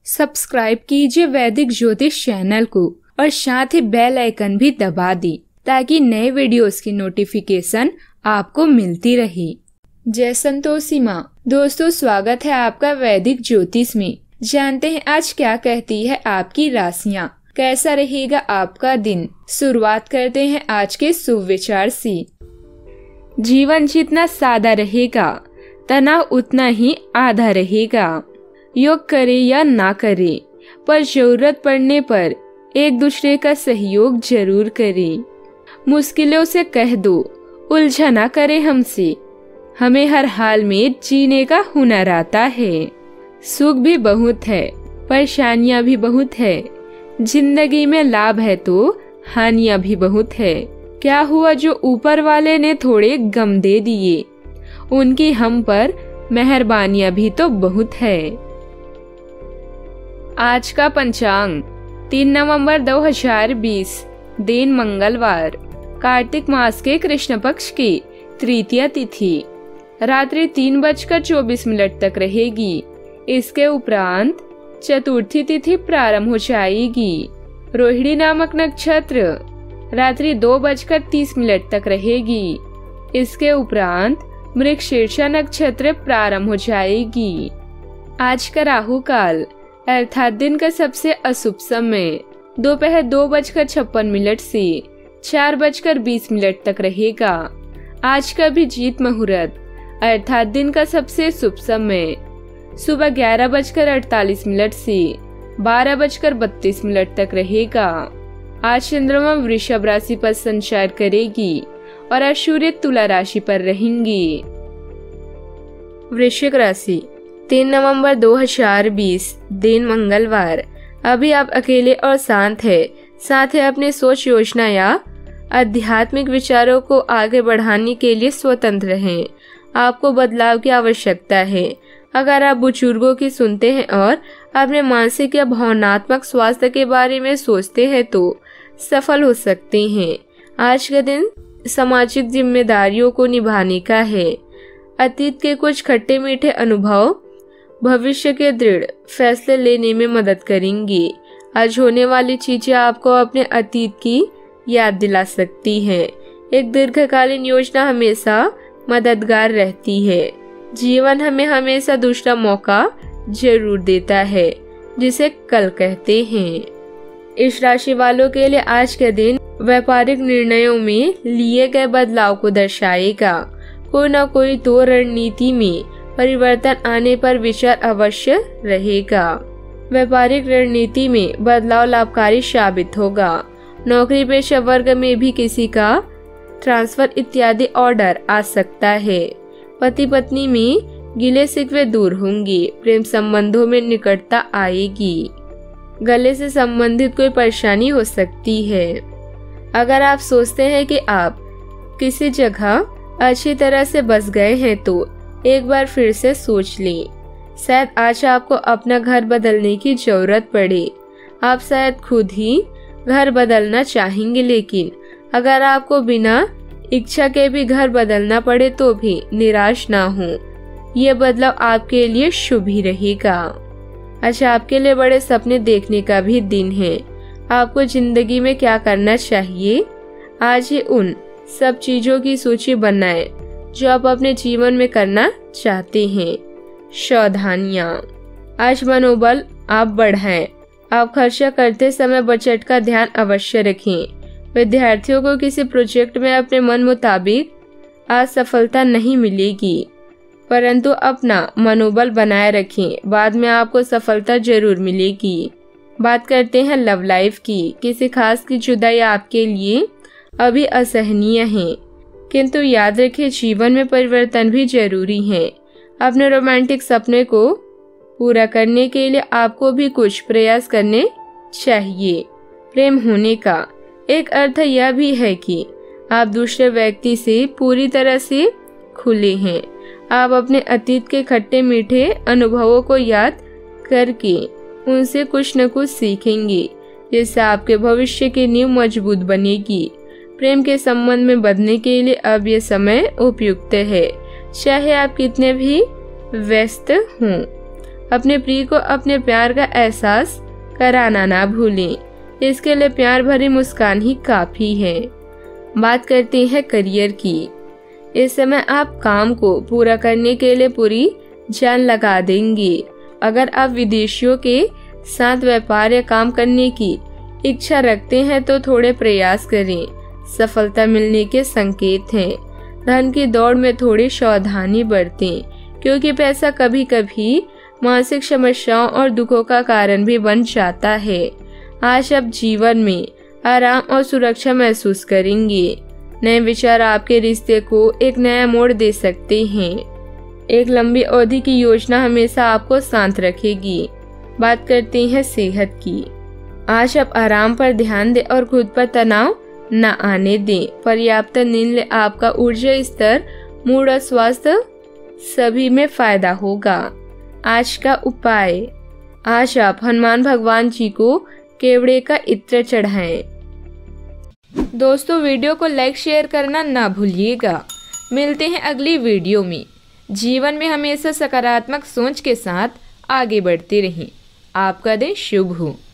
Subscribe कीजिए वैदिक ज्योतिष चैनल को और साथ ही बेल आइकन भी दबा दी ताकि नए वीडियोस की नोटिफिकेशन आपको मिलती रहे। जय संतोषी माँ। दोस्तों, स्वागत है आपका वैदिक ज्योतिष में। जानते हैं आज क्या कहती है आपकी राशियाँ, कैसा रहेगा आपका दिन। शुरुआत करते हैं आज के शुभ विचार से। जीवन जितना सादा रहेगा तनाव उतना ही आधा रहेगा। योग करे या ना करे, पर जरूरत पड़ने पर एक दूसरे का सहयोग जरूर करें। मुश्किलों से कह दो, उलझा ना करे हमसे, हमें हर हाल में जीने का हुनर आता है। सुख भी बहुत है, परेशानियां भी बहुत है। जिंदगी में लाभ है तो हानियां भी बहुत है। क्या हुआ जो ऊपर वाले ने थोड़े गम दे दिए, उनकी हम पर मेहरबानियां भी तो बहुत है। आज का पंचांग 3 नवंबर 2020, दिन मंगलवार, कार्तिक मास के कृष्ण पक्ष की तृतीया तिथि रात्रि 3:24 तक रहेगी। इसके उपरांत चतुर्थी तिथि प्रारंभ हो जाएगी। रोहिणी नामक नक्षत्र रात्रि 2:30 तक रहेगी। इसके उपरांत मृगशीर्ष नक्षत्र प्रारंभ हो जाएगी। आज का राहु काल अर्थात दिन का सबसे अशुभ समय दोपहर 2:56 से 4:20 तक रहेगा। आज का अभिजीत मुहूर्त अर्थात दिन का सबसे शुभ समय सुबह 11:48 से 12:32 तक रहेगा। आज चंद्रमा वृषभ राशि पर संचार करेगी और आज सूर्य तुला राशि पर रहेंगी। वृश्चिक राशि 3 नवंबर 2020, दिन मंगलवार। अभी आप अकेले और शांत है, साथ ही अपनी सोच योजना या आध्यात्मिक विचारों को आगे बढ़ाने के लिए स्वतंत्र हैं। आपको बदलाव की आवश्यकता है। अगर आप बुजुर्गों की सुनते हैं और अपने मानसिक या भावनात्मक स्वास्थ्य के बारे में सोचते हैं तो सफल हो सकते हैं। आज का दिन सामाजिक जिम्मेदारियों को निभाने का है। अतीत के कुछ खट्टे मीठे अनुभव भविष्य के दृढ़ फैसले लेने में मदद करेंगी। आज होने वाली चीजें आपको अपने अतीत की याद दिला सकती हैं। एक दीर्घकालीन योजना हमेशा मददगार रहती है। जीवन हमें हमेशा दूसरा मौका जरूर देता है, जिसे कल कहते हैं। इस राशि वालों के लिए आज के दिन व्यापारिक निर्णयों में लिए गए बदलाव को दर्शाएगा। कोई न कोई तो रणनीति में परिवर्तन आने पर विचार अवश्य रहेगा। व्यापारिक रणनीति में बदलाव लाभकारी साबित होगा। नौकरी पेशा वर्ग में भी किसी का ट्रांसफर इत्यादि ऑर्डर आ सकता है। पति पत्नी में गिले शिकवे दूर होंगे। प्रेम संबंधों में निकटता आएगी। गले से संबंधित कोई परेशानी हो सकती है। अगर आप सोचते हैं कि आप किसी जगह अच्छी तरह से बस गए हैं तो एक बार फिर से सोच लें। शायद आज आपको अपना घर बदलने की जरूरत पड़े। आप शायद खुद ही घर बदलना चाहेंगे, लेकिन अगर आपको बिना इच्छा के भी घर बदलना पड़े तो भी निराश ना हो। ये बदलाव आपके लिए शुभ ही रहेगा। आज आपके लिए बड़े सपने देखने का भी दिन है। आपको जिंदगी में क्या करना चाहिए, आज ही उन सब चीजों की सूची बनाएं जो आप अपने जीवन में करना चाहते हैं। सावधानियां, आज मनोबल आप बढ़ाएं। आप खर्चा करते समय बजट का ध्यान अवश्य रखें। विद्यार्थियों को किसी प्रोजेक्ट में अपने मन मुताबिक आज सफलता नहीं मिलेगी, परंतु अपना मनोबल बनाए रखें। बाद में आपको सफलता जरूर मिलेगी। बात करते हैं लव लाइफ की। किसी खास की जुदाई आपके लिए अभी असहनीय है, किंतु याद रखें जीवन में परिवर्तन भी जरूरी है। अपने रोमांटिक सपने को पूरा करने के लिए आपको भी कुछ प्रयास करने चाहिए। प्रेम होने का एक अर्थ यह भी है कि आप दूसरे व्यक्ति से पूरी तरह से खुले हैं। आप अपने अतीत के खट्टे मीठे अनुभवों को याद करके उनसे कुछ न कुछ सीखेंगे, जिससे आपके भविष्य की नींव मजबूत बनेगी। प्रेम के संबंध में बढ़ने के लिए अब ये समय उपयुक्त है, चाहे आप कितने भी व्यस्त हों। अपने प्रिय को अपने प्यार का एहसास कराना ना भूलें। इसके लिए प्यार भरी मुस्कान ही काफी है। बात करते हैं करियर की। इस समय आप काम को पूरा करने के लिए पूरी जान लगा देंगे। अगर आप विदेशियों के साथ व्यापार या काम करने की इच्छा रखते हैं तो थोड़े प्रयास करें, सफलता मिलने के संकेत हैं। धन की दौड़ में थोड़ी सावधानी बरतें, क्योंकि पैसा कभी कभी मानसिक समस्याओं और दुखों का कारण भी बन जाता है। आज आप जीवन में आराम और सुरक्षा महसूस करेंगे। नए विचार आपके रिश्ते को एक नया मोड़ दे सकते हैं। एक लंबी अवधि की योजना हमेशा आपको शांत रखेगी। बात करते हैं सेहत की। आज आप आराम पर ध्यान दें और खुद पर तनाव न आने दें। पर्याप्त नींद ले आपका ऊर्जा स्तर, मूड और स्वास्थ्य सभी में फायदा होगा। आज का उपाय, आज आप हनुमान भगवान जी को केवड़े का इत्र चढ़ाएं। दोस्तों, वीडियो को लाइक शेयर करना ना भूलिएगा। मिलते हैं अगली वीडियो में। जीवन में हमेशा सकारात्मक सोच के साथ आगे बढ़ते रहें। आपका दिन शुभ हो।